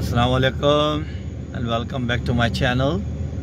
अस्सलाम वालेकुम and welcome back to my channel.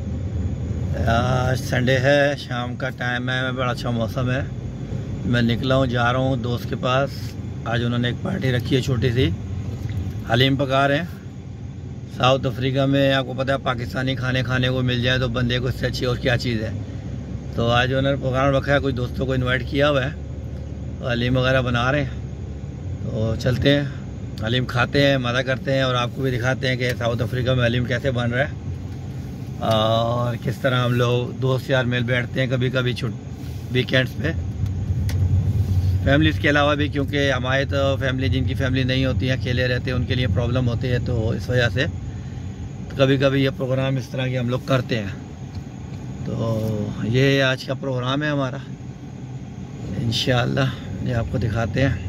आज संडे है, शाम का टाइम है, बड़ा अच्छा मौसम है। मैं निकला हूँ, जा रहा हूँ दोस्त के पास। आज उन्होंने एक पार्टी रखी है छोटी सी, हलीम पका रहे हैं। साउथ अफ्रीका में आपको पता है पाकिस्तानी खाने को मिल जाए तो बंदे को इससे अच्छी और क्या चीज़ है। तो आज उन्होंने प्रोग्राम रखा है, कुछ दोस्तों को इन्वाइट किया हुआ है, तो हलीम वगैरह बना रहे हैं। तो चलते हैं, हलीम खाते हैं, मज़ा करते हैं और आपको भी दिखाते हैं कि साउथ अफ्रीका में हलीम कैसे बन रहा है और किस तरह हम लोग दोस्त यार मिल बैठते हैं कभी कभी वीकेंड्स पे, फैमिलीज़ के अलावा भी, क्योंकि हमारे तो फैमिली, जिनकी फैमिली नहीं होती है, अकेले रहते हैं, उनके लिए प्रॉब्लम होती है। तो इस वजह से तो कभी कभी ये प्रोग्राम इस तरह के हम लोग करते हैं। तो ये आज का प्रोग्राम है हमारा, इंशाअल्लाह ये आपको दिखाते हैं।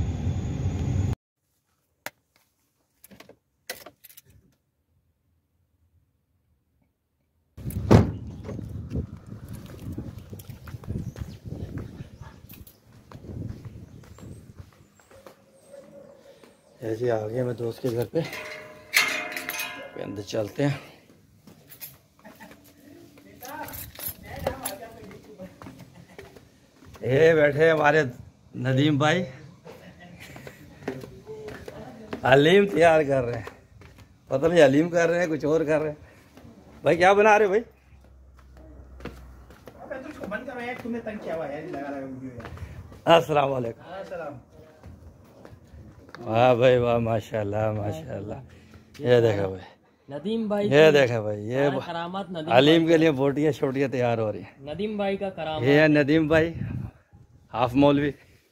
ऐसे आ गए मैं दोस्त के घर पे अंदर चलते हैं। ये बैठे हमारे नदीम भाई, हलीम तैयार कर रहे हैं। पता नहीं हलीम कर रहे हैं कुछ और कर रहे हैं। भाई क्या बना रहे हो भाई? अस्सलाम वालेकुम। वाह भाई वाह, माशाल्लाह माशाल्लाह। ये देखा भाई नदीम भाई, ये देखा भाई, ये करामात हलीम के लिए बोटियाँ छोटियाँ तैयार हो रही हैं। नदीम भाई का करामात। ये है नदीम भाई, हाफ मौलवी।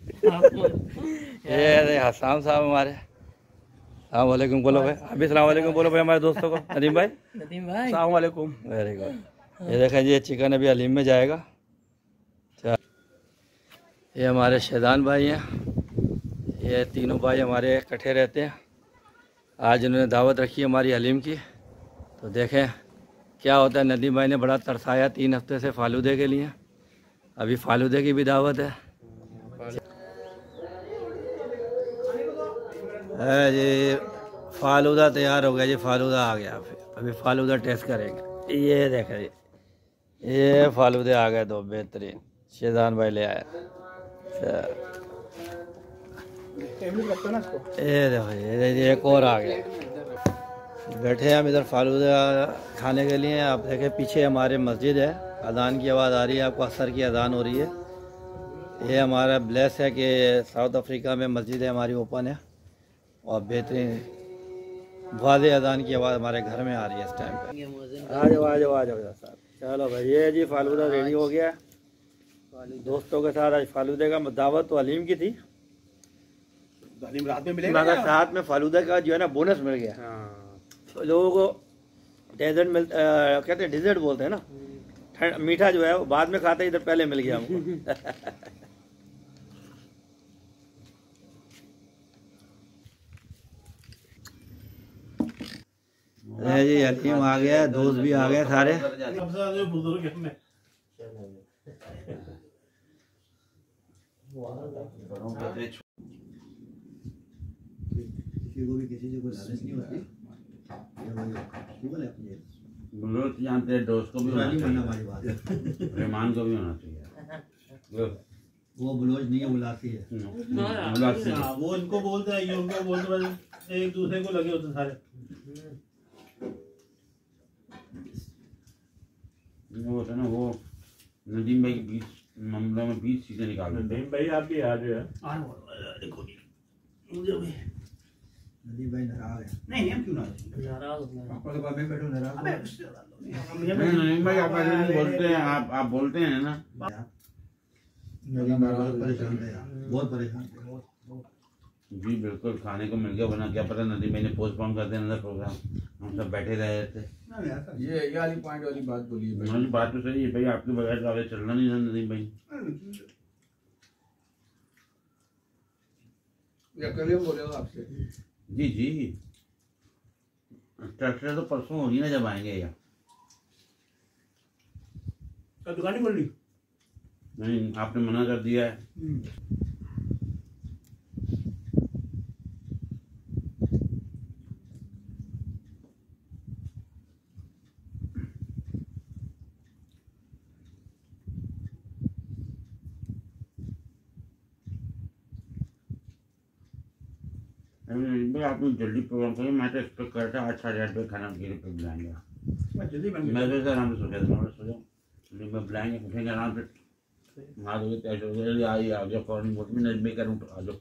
ये हसाम साहब हमारे। सलाम वालेकुम बोलो भाई, अभी सलाम वालेकुम बोलो भाई हमारे दोस्तों को। नदीम भाई, नदीम भाई सलाम वालेकुम। Very good. ये देखें, ये चिकन अभी हलीम में जाएगा। ये हमारे शैदान भाई हैं, ये तीनों भाई हमारे इकट्ठे रहते हैं। आज उन्होंने दावत रखी है हमारी हलीम की, तो देखें क्या होता है। नदीम भाई ने बड़ा तरसाया 3 हफ्ते से फालूदे के लिए, अभी फालूदे की भी दावत है। जी फालूदा तैयार हो गया जी, फालूदा आ गया। अभी फालूदा टेस्ट करेंगे। ये देखें जी, ये फालूदे आ गए 2 बेहतरीन, शेजान भाई ले आया। ये देखो ये एक और आ गया। बैठे हैं हम इधर फालूदा खाने के लिए। आप देखें पीछे हमारे मस्जिद है, अजान की आवाज़ आ रही है आपको, असर की अजान हो रही है। ये हमारा ब्लेस है कि साउथ अफ्रीका में मस्जिद है हमारी ओपन है और बेहतरीन वाज़े अजान की आवाज़ हमारे घर में आ रही है इस टाइम पे। आ जाओ आ जाओ आ जाओ साहब। चलो भाई, ये जी फालूदा रेडी हो गया। दोस्तों के साथ आज फालूदे का दावत तो हलीम की थी, हलीम रात में मिलेगा, मगर साथ में फालूदा का जो है ना बोनस मिल गया। तो लोगों को डेजर्ट कहते हैं, डिजर्ट बोलते हैं ना, मीठा जो है वो बाद में खाते, इधर पहले मिल गया हमको। जी हलीम आ गया, दोस्त भी आ गए सारे। बुलोच जानते हैं, दोस्त को भी होना चाहिए, रहमान को भी होना चाहिए। वो बुलोच नहीं है, उलासी है। वो इनको बोलते हैं, ये उनको बोलते हैं, एक दूसरे को लगे होते सारे। वो होता है ना, वो नदीम भाई की 20 चीजें निकाल। नदीम भाई आप भी आ रहे हैं। नदीम भाई नाराज है। नहीं हम क्यों नाराज पापा के पास में बैठो नाराज। नदीम भाई आप ऐसे बोलते हैं, आप बोलते हैं ना। नदीम भाई बहुत परेशान है यार, बहुत परेशान है। जी बिल्कुल, खाने को मिल गया, बना क्या पता नदीम भाई ने पोस्टपोन कर दिया प्रोग्राम, हम सब बैठे रहे थे। ये वाली पॉइंट वाली बात बोली है। बात तो सही है भाई, आपके बगैर तो आगे चलना नहीं था नदीम भाई। या कभी हम बोलेगा आपसे। जी जी, ट्रैक्टर तो परसों होगी ना जब आएंगे। या दुकान नहीं खोल ली? नहीं, आपने मना कर दिया है। नदीम भाई आपने जल्दी प्रोग्राम करिए। मैं तो एक्सपेक्ट कर रहा था 8 साढ़े 8 बजे खाना के लिए पे बुलाएंगे। जल्दी बन मैं तो आराम से सोचा था, मैं सोचा नदीम भाई बुलाएंगे, पूछेंगे आराम से, नहा धोके तैयार हो गए, आ जाओ फौरन बोल में नदीम भाई करूँ आ जाओ।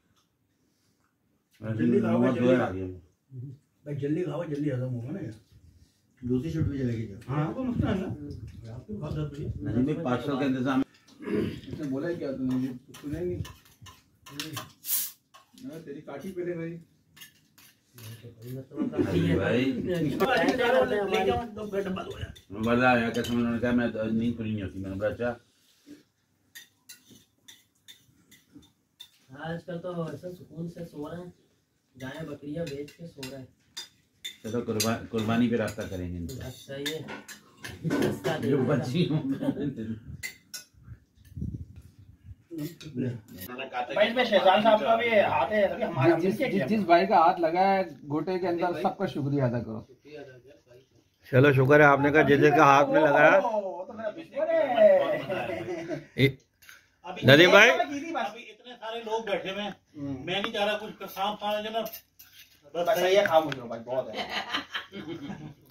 जल्दी खाओगे, जल्दी आ गया भाई, जल्दी खाओ जल्दी खत्म होगा ना यार। दूसरी शिफ्ट पे चलेगी क्या? हाँ तो मस्त है ना, आपको बहुत दर्द हुई। नदीम भाई पार्सल का इंतजाम इसने बोला ही क्या तूने, सुना ही नहीं। तेरी काठी पे ले भाई। भाई बता यार कैसे, उन्होंने कहा मैं नींद पूरी नहीं होती। मैंने बोला अच्छा आजकल तो ऐसा सुकून से सो रहे हैं, गाय बकरियां बेच के सो रहे हैं। चलो कुर्बानी पे रास्ता करेंगे इनका। अच्छा ये रास्ता जो बची भाई इसमें शहजाद साहब का भी हाथ है, तभी हमारा जिस भाई का हाथ लगा है गोटे के अंदर, सबका शुक्रिया अदा करो। चलो शुक्र है आपने कहा जिस का हाथ में लगाया। नदीम भाई अभी इतने सारे लोग बैठे हुए हैं, मैं नहीं चाह रहा कुछ काम खाने के ना, बस ये खा मुझे भाई बहुत है।